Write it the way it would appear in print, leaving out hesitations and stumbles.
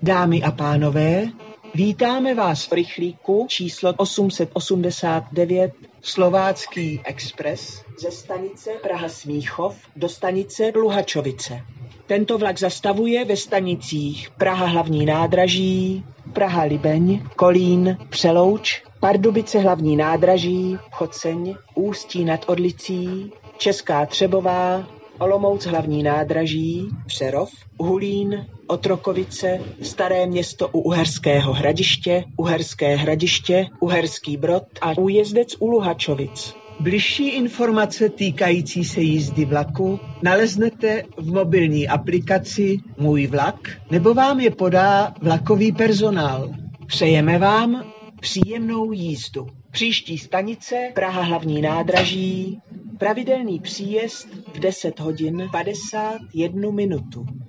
Dámy a pánové, vítáme vás v rychlíku číslo 889 Slovácký expres ze stanice Praha-Smíchov do stanice Luhačovice. Tento vlak zastavuje ve stanicích Praha hlavní nádraží, Praha-Libeň, Kolín, Přelouč, Pardubice hlavní nádraží, Choceň, Ústí nad Orlicí, Česká Třebová, Olomouc hlavní nádraží, Přerov, Hulín, Otrokovice, Staré Město u Uherského Hradiště, Uherské Hradiště, Uherský Brod a Újezdec u Luhačovic. Bližší informace týkající se jízdy vlaku naleznete v mobilní aplikaci Můj vlak, nebo vám je podá vlakový personál. Přejeme vám příjemnou jízdu. Příští stanice Praha hlavní nádraží, pravidelný příjezd v 10 hodin 51 minutu.